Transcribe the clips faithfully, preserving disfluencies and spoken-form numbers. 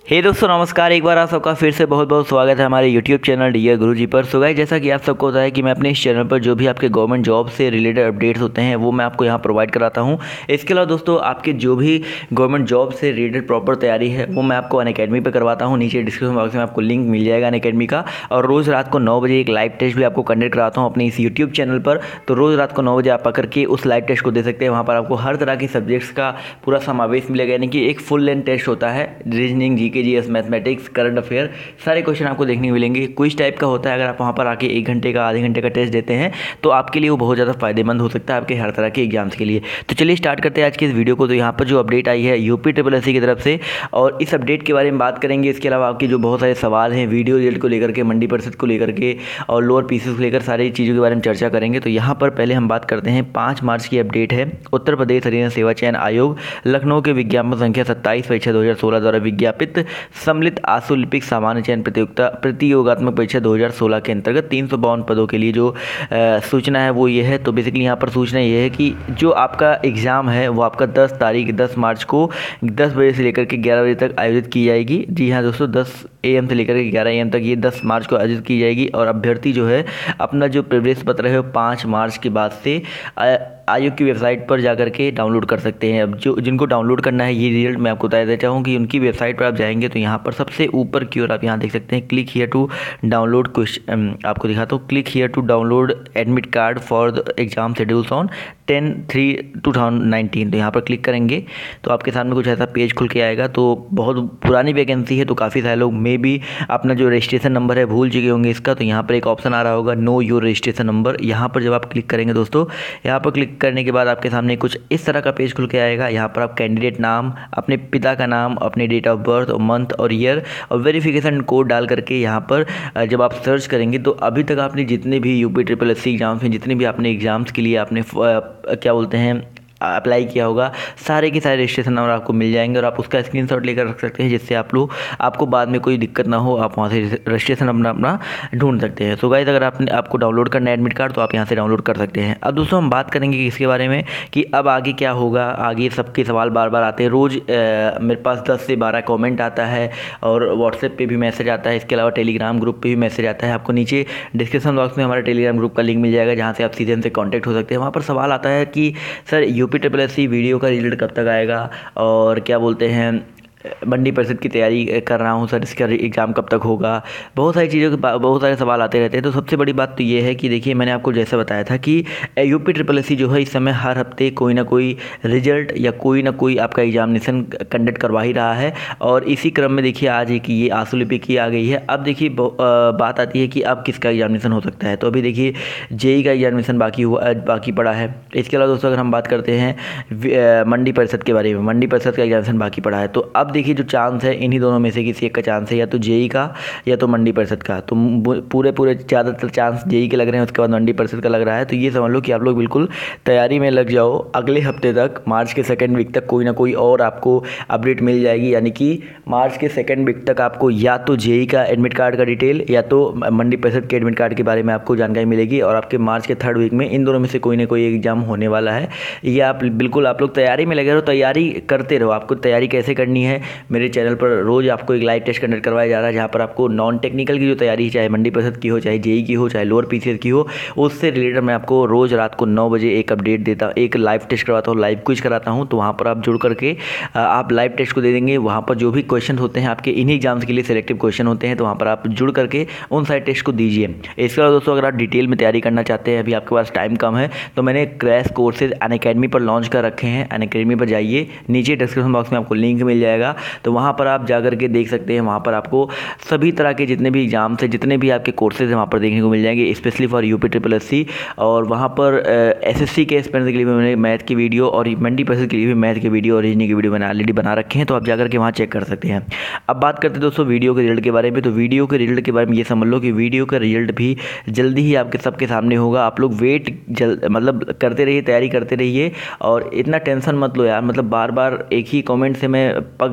हे दोस्तों नमस्कार। एक बार आप सबका फिर से बहुत बहुत स्वागत है हमारे यूट्यूब चैनल डियर गुरुजी पर। सो गाइस, जैसा कि आप सबको होता है कि मैं अपने इस चैनल पर जो भी आपके गवर्नमेंट जॉब से रिलेटेड अपडेट्स होते हैं वो मैं आपको यहाँ प्रोवाइड कराता हूँ। इसके अलावा दोस्तों आपके जो भी गवर्नमेंट जॉब से रिलेटेड प्रॉपर तैयारी है वो मैं आपको अनअकैडमी पर करवाता हूँ। नीचे डिस्क्रिप्शन बॉक्स में आपको लिंक मिल जाएगा अनअकैडमी का। और रोज़ रात को नौ बजे एक लाइव टेस्ट भी आपको कंडक्ट कराता हूँ अपने इस यूट्यूब चैनल पर। तो रोज़ रात को नौ बजे आप आकर के उस लाइव टेस्ट को दे सकते हैं। वहाँ पर आपको हर तरह के सब्जेक्ट्स का पूरा समावेश मिलेगा, यानी कि एक फुल लेंथ टेस्ट होता है। Reasoning, GK, GS, mathematics, current affair, सारे क्वेश्चन आपको देखने को मिलेंगे। क्विज टाइप का होता है। अगर आप वहाँ पर आके एक घंटे का आधे घंटे का टेस्ट देते हैं तो आपके लिए वो बहुत ज़्यादा फायदेमंद हो सकता है आपके हर तरह के एग्जाम्स के लिए। तो चलिए स्टार्ट करते हैं आज की इस वीडियो को। तो यहाँ पर जो अपडेट आई है यूपी ट्रिपल एस सी की तरफ से, और इस अपडेट के बारे में बात करेंगे। इसके अलावा आपके जो बहुत सारे सवाल हैं वीडियो रिजल्ट को लेकर के, मंडी परिषद को लेकर के और लोअर पीसीस को लेकर, सारी चीज़ों के बारे में चर्चा करेंगे। तो यहाँ पर पहले हम बात करते हैं पाँच मार्च की अपडेट है। उत्तर प्रदेश हरियाणा सेवा चयन आयोग लखनऊ के विज्ञापन संख्या सत्ताईस परीक्षा दो हज़ार सोलह द्वारा विज्ञापित सम्मिलित आशुलिपिक सामान्य चयन प्रतियोगिता प्रतियोगात्मक परीक्षा दो हज़ार सोलह के अंतर्गत तीन सौ बावन पदों के लिए जो आ, सूचना है वो ये है। तो बेसिकली यहाँ पर सूचना ये है कि जो आपका एग्ज़ाम है वो आपका दस तारीख दस मार्च को दस बजे से लेकर के ग्यारह बजे तक आयोजित की जाएगी। जी हाँ दोस्तों, दस ए एम से लेकर के ग्यारह ए एम तक ये दस मार्च को आयोजित की जाएगी। और अभ्यर्थी जो है अपना जो प्रवेश पत्र है वो पाँच मार्च के बाद से आयोग की वेबसाइट पर जाकर के डाउनलोड कर सकते हैं। अब जो जिनको डाउनलोड करना है ये रिजल्ट मैं आपको बता देता चाहूँ कि उनकी वेबसाइट पर आप जाएंगे तो यहाँ पर सबसे ऊपर की ओर आप यहाँ देख सकते हैं click here to download question. आपको दिखाता हूँ, click here to download admit card for the exam schedules on ten three two thousand nineteen. तो यहाँ पर क्लिक करेंगे तो आपके सामने कुछ ऐसा पेज खुल के आएगा। तो बहुत पुरानी वैकेंसी है तो काफ़ी सारे लोग मे बी अपना जो रजिस्ट्रेशन नंबर है भूल चुके होंगे इसका। तो यहाँ पर एक ऑप्शन आ रहा होगा नो योर रजिस्ट्रेशन नंबर। यहाँ पर जब आप क्लिक करेंगे दोस्तों, यहाँ पर क्लिक करने के बाद आपके सामने कुछ इस तरह का पेज खुल के आएगा। यहाँ पर आप कैंडिडेट नाम, अपने पिता का नाम, अपने डेट ऑफ बर्थ और मंथ और ईयर और वेरिफिकेशन कोड डाल करके यहाँ पर जब आप सर्च करेंगे तो अभी तक आपने जितने भी UP triple S C exams में जितने भी आपने एग्जाम्स के लिए आपने क्या बोलते हैं अप्लाई किया होगा, सारे के सारे रजिस्ट्रेशन नंबर आपको मिल जाएंगे और आप उसका स्क्रीनशॉट लेकर रख सकते हैं, जिससे आप लोग आपको बाद में कोई दिक्कत ना हो, आप वहाँ से रजिस्ट्रेशन नंबर अपना ढूंढ सकते हैं। सो गाइस, अगर आपने आपको डाउनलोड करना है एडमिट कार्ड तो आप यहाँ से डाउनलोड कर सकते हैं। अब दोस्तों हम बात करेंगे इसके बारे में कि अब आगे क्या होगा। आगे सबके सवाल बार बार आते हैं, रोज़ मेरे पास दस से बारह कॉमेंट आता है और व्हाट्सएप पर भी मैसेज आता है। इसके अलावा टेलीग्राम ग्रुप पर भी मैसेज आता है। आपको नीचे डिस्क्रिप्शन बॉक्स में हमारे टेलीग्राम ग्रुप का लिंक मिल जाएगा जहाँ से आप सीधे हमसे कॉन्टैक्ट हो सकते हैं। वहाँ पर सवाल आता है कि sir UP triple S C video का रिजल्ट कब तक आएगा, और क्या बोलते हैं मंडी परिषद की तैयारी कर रहा हूँ सर, इसका एग्ज़ाम कब तक होगा। बहुत सारी चीज़ों के बहुत सारे सवाल आते रहते हैं। तो सबसे बड़ी बात तो ये है कि देखिए, मैंने आपको जैसे बताया था कि यूपी ट्रिपल एस सी जो है इस समय हर हफ्ते कोई ना कोई रिजल्ट या कोई ना कोई आपका एग्जामिनेशन कंडक्ट करवा ही रहा है। और इसी क्रम में देखिए आज एक ये आशुलिपिक की आ गई है। अब देखिए बात आती है कि अब किसका एग्जामिनेशन हो सकता है। तो अभी देखिए जेई का एग्जामिनेशन बाकी हुआ बाकी पड़ा है। इसके अलावा दोस्तों अगर हम बात करते हैं मंडी परिषद के बारे में, मंडी परिषद का एग्जामिनेशन बाकी पड़ा है। तो अब देखिए जो चांस है इन्हीं दोनों में से किसी एक का चांस है, या तो जेई का या तो मंडी परिषद का। तो पूरे पूरे ज़्यादातर चांस जेई के लग रहे हैं, उसके बाद मंडी परिषद का लग रहा है। तो ये समझ लो कि आप लोग बिल्कुल तैयारी में लग जाओ। अगले हफ्ते तक, मार्च के सेकेंड वीक तक कोई ना कोई और आपको अपडेट मिल जाएगी। यानी कि मार्च के सेकेंड वीक तक आपको या तो जेई का एडमिट कार्ड का डिटेल या तो मंडी परिषद के एडमिट कार्ड के बारे में आपको जानकारी मिलेगी। और आपके मार्च के थर्ड वीक में इन दोनों में से कोई ना कोई एग्जाम होने वाला है। ये आप बिल्कुल आप लोग तैयारी में लगे रहो, तैयारी करते रहो। आपको तैयारी कैसे करनी है, मेरे चैनल पर रोज़ आपको एक लाइव टेस्ट कंडक्ट करवाया जा रहा है जहाँ पर आपको नॉन टेक्निकल की जो तैयारी, चाहे मंडी परिषद की हो, चाहे जेई की हो, चाहे लोअर पीसीएस की हो, उससे रिलेटेड मैं आपको रोज़ रात को नौ बजे एक अपडेट देता एक लाइव टेस्ट करवाता हूँ, लाइव क्विज कराता हूँ। तो वहाँ पर आप जुड़ करके आप लाइव टेस्ट को दे देंगे। वहाँ पर जो भी क्वेश्चन होते हैं आपके इन्हीं एग्जाम्स के लिए सिलेक्टिव क्वेश्चन होते हैं, तो वहाँ पर आप जुड़ करके उन सारे टेस्ट को दीजिए। इसके अलावा दोस्तों अगर आप डिटेल में तैयारी करना चाहते हैं, अभी आपके पास टाइम कम है, तो मैंने क्रैश कोर्सेज अनअकैडमी पर लॉन्च कर रखे हैं। अनअकैडमी पर जाइए, नीचे डिस्क्रिप्शन बॉक्स में आपको लिंक मिल जाएगा। तो वहाँ पर आप जा करके देख सकते हैं। वहाँ पर आपको सभी तरह के जितने भी एग्जाम्स हैं, जितने भी आपके कोर्सेज हैं वहाँ पर देखने को मिल जाएंगे, specially for UP triple S C. और वहाँ पर एसएससी के एस्पिरेंट्स के लिए भी मैंने मैथ की वीडियो और मंडी परिषद के लिए भी मैथ की वीडियो और रीजनिंग की वीडियो मैंने ऑलरेडी बना रखे हैं। तो आप जाकर के वहाँ चेक कर सकते हैं। अब बात करते हैं दोस्तों वीडियो के रिजल्ट के बारे में। तो वीडियो के रिजल्ट के बारे में ये समझ लो कि वीडियो का रिजल्ट भी जल्दी ही आपके सबके सामने होगा। आप लोग वेट जल मतलब करते रहिए, तैयारी करते रहिए और इतना टेंशन मत लो यार। मतलब बार बार एक ही कमेंट से मैं पक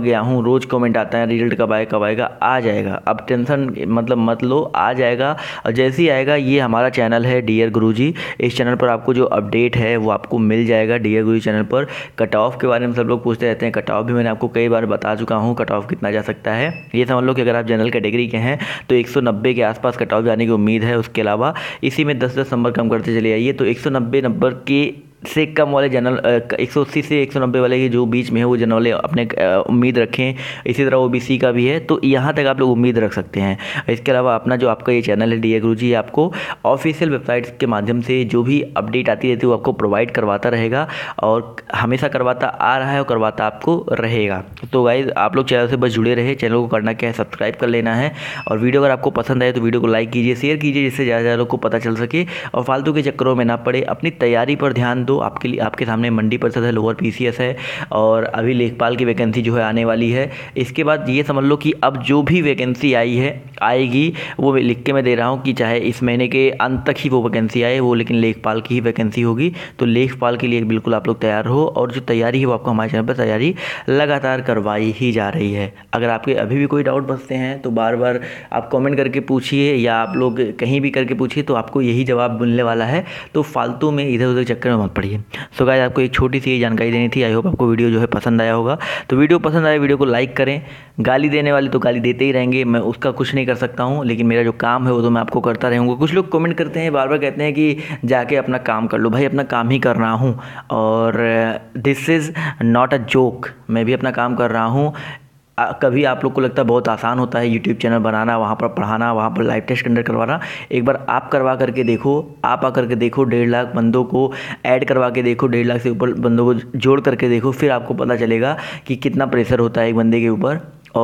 गया हूँ, रोज़ कमेंट आता है रिजल्ट कब आएगा कब आएगा। आ जाएगा, अब टेंशन मतलब मत लो, आ जाएगा। और जैसे ही आएगा, ये हमारा चैनल है डियर गुरुजी, इस चैनल पर आपको जो अपडेट है वो आपको मिल जाएगा डियर गुरुजी चैनल पर। कट ऑफ के बारे में सब लोग पूछते रहते हैं, कट ऑफ भी मैंने आपको कई बार बता चुका हूँ, कट ऑफ कितना जा सकता है। ये समझ लो कि अगर आप जनरल कैटेगरी के हैं तो एक सौ नब्बे के आसपास कट ऑफ जाने की उम्मीद है। उसके अलावा इसी में दस दस नंबर कम करते चले आइए, तो एक सौ नब्बे नंबर के से कम वाले जनरल, एक सौ अस्सी से एक सौ नब्बे वाले के जो बीच में है वो जनरल अपने उम्मीद रखें। इसी तरह ओबीसी का भी है, तो यहाँ तक आप लोग उम्मीद रख सकते हैं। इसके अलावा अपना जो आपका ये चैनल है डियर गुरुजी, आपको ऑफिशियल वेबसाइट्स के माध्यम से जो भी अपडेट आती रहती है वो आपको प्रोवाइड करवाता रहेगा, और हमेशा करवाता आ रहा है और करवाता आपको रहेगा। तो गाइस आप लोग चैनल से बस जुड़े रहे। चैनल को करना क्या है, सब्सक्राइब कर लेना है, और वीडियो अगर आपको पसंद आए तो वीडियो को लाइक कीजिए, शेयर कीजिए, जिससे ज़्यादा ज़्यादा लोग को पता चल सके और फालतू के चक्करों में ना पड़े। अपनी तैयारी पर ध्यान दो। आपके लिए आपके सामने मंडी परिषद है, लोअर पीसीएस है, और अभी लेखपाल की वैकेंसी जो है आने वाली है। इसके बाद ये समझ लो कि अब जो भी वैकेंसी आई है आएगी, वो लिख के मैं दे रहा हूँ कि चाहे इस महीने के अंत तक ही वो वैकेंसी आए, वो लेकिन लेखपाल की ही वैकेंसी होगी। तो लेखपाल के लिए बिल्कुल आप लोग तैयार हो, और जो तैयारी है वो आपको हमारे चैनल पर तैयारी लगातार करवाई ही जा रही है। अगर आपके अभी भी कोई डाउट बचते हैं तो बार बार आप कमेंट करके पूछिए, या आप लोग कहीं भी करके पूछिए, तो आपको यही जवाब मिलने वाला है। तो फालतू में इधर उधर चक्कर में मत पड़िए। सो गाइस आपको एक छोटी सी जानकारी देनी थी। आई होप आपको वीडियो जो है पसंद आया होगा। तो वीडियो पसंद आया, वीडियो को लाइक करें। गाली देने वाले तो गाली देते ही रहेंगे, मैं उसका कुछ नहीं कर सकता हूँ, लेकिन मेरा जो काम है वो तो मैं आपको करता रहूँगा। कुछ लोग कमेंट करते हैं, बार बार कहते हैं कि जाके अपना काम कर लो। भाई अपना काम ही कर रहा हूँ, और this is not a joke, मैं भी अपना काम कर रहा हूँ। आ, कभी आप लोग को लगता है बहुत आसान होता है यूट्यूब चैनल बनाना, वहाँ पर पढ़ाना, वहाँ पर लाइव टेस्ट कंडक्ट करवाना। एक बार आप करवा करके देखो, आप आकर के देखो, डेढ़ लाख बंदों को ऐड करवा के देखो, डेढ़ लाख से ऊपर बंदों को जोड़ करके देखो, फिर आपको पता चलेगा कि कितना प्रेशर होता है एक बंदे के ऊपर,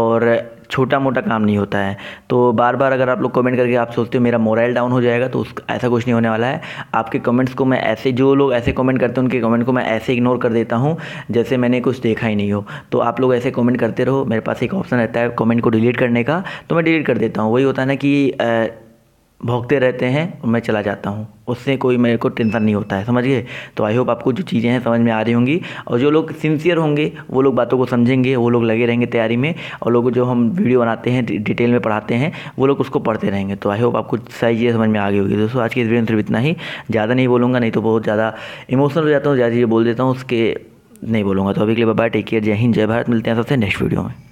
और छोटा मोटा काम नहीं होता है। तो बार बार अगर आप लोग कमेंट करके आप सोचते हो मेरा मोरल डाउन हो जाएगा, तो उस ऐसा कुछ नहीं होने वाला है। आपके कमेंट्स को मैं ऐसे, जो लोग ऐसे कमेंट करते हैं उनके कमेंट को मैं ऐसे इग्नोर कर देता हूँ जैसे मैंने कुछ देखा ही नहीं हो। तो आप लोग ऐसे कमेंट करते रहो, मेरे पास एक ऑप्शन रहता है कमेंट को डिलीट करने का, तो मैं डिलीट कर देता हूँ। वही होता है ना कि भोंकते रहते हैं और मैं चला जाता हूँ, उससे कोई मेरे को टेंशन नहीं होता है, समझ गए। तो आई होप आपको जो चीज़ें हैं समझ में आ रही होंगी, और जो लोग सिंसियर होंगे वो लोग बातों को समझेंगे, वो लोग लगे रहेंगे तैयारी में, और लोग जो हम वीडियो बनाते हैं डिटेल में पढ़ाते हैं वो लोग उसको पढ़ते रहेंगे। तो आई होप आपको सारी चीज़ें समझ में आ गई होगी। दोस्तों आज की इस वीडियो में सिर्फ इतना ही, ज़्यादा नहीं बोलूँगा, नहीं तो बहुत ज़्यादा इमोशनल हो जाता हूँ, ज़्यादा चीज़ें बोल देता हूँ, उसके नहीं बोलूँगा। तो अभी के लिए बाय, टेक केयर, जय हिंद, जय भारत। मिलते हैं सबसे नेक्स्ट वीडियो में।